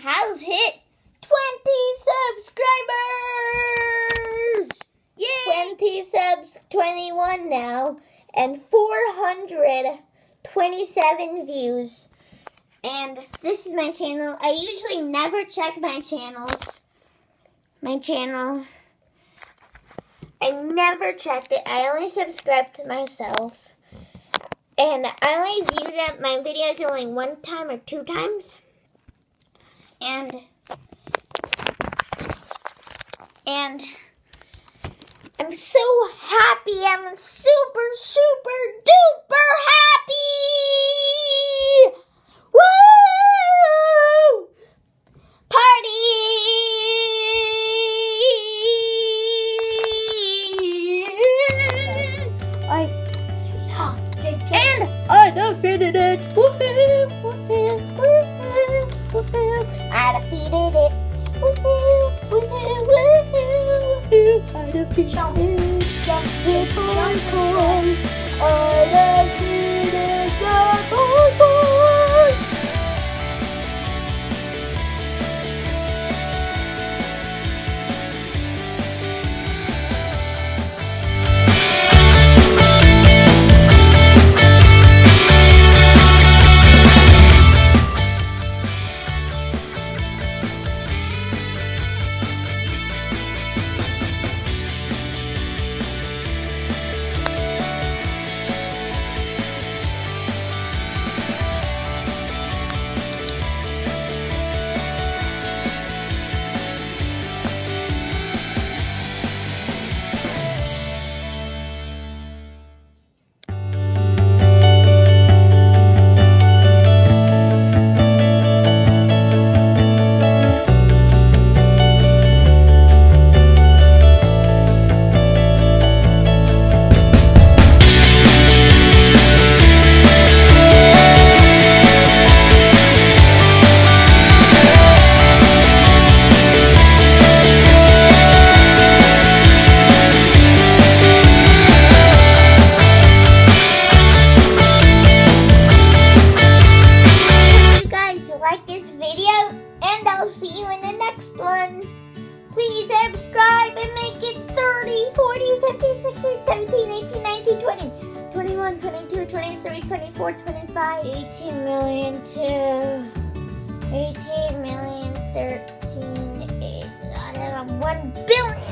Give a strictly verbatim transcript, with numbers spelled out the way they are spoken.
has hit twenty subscribers! Yay! twenty subs, twenty-one now, and four hundred twenty-seven views. And this is my channel. I usually never check my channels. My channel. I never checked it. I only subscribe to myself. And I only view that my videos only one time or two times. And and I'm so happy. I'm super, super duper happy. Woo! Party! I and I defeated it. Woohoo! Woohoo! Woohoo! Woohoo! I defeated it. Woohoo! Woohoo! Woohoo! I defeated jump, it. Jump, jump, jump, jump. I defeated the boy. I'll see you in the next one. Please subscribe and make it thirty, forty, fifty, sixteen, seventeen, eighteen, nineteen, twenty, twenty-one, twenty-two, twenty-three, twenty-four, twenty-five, eighteen million to eighteen million, thirteen, eight, one billion.